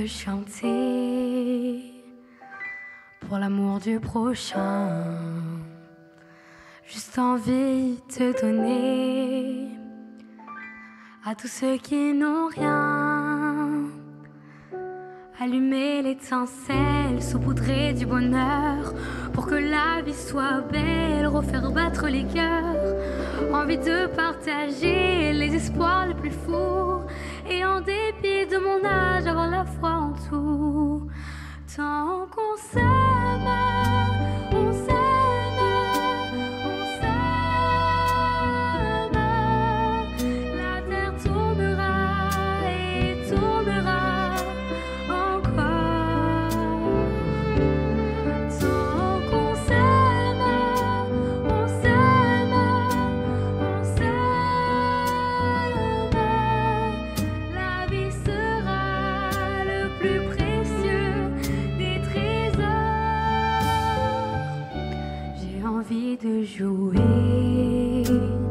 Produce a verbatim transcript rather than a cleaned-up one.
de chanter pour l'amour du prochain. Juste envie de donner à tous ceux qui n'ont rien. Allumer l'étincelle, saupoudrer du bonheur pour que la vie soit belle, refaire battre les cœurs. Envie de partager les espoirs les plus fous et en dépit de mon âge avoir la foi en tout. Tant qu'on s'aime, on s'aime, on s'aime. La terre tournera et tournera encore. Tant qu'on s'aime, on s'aime, on s'aime. La vie sera le plus précieux des trésors. J'ai envie de jouer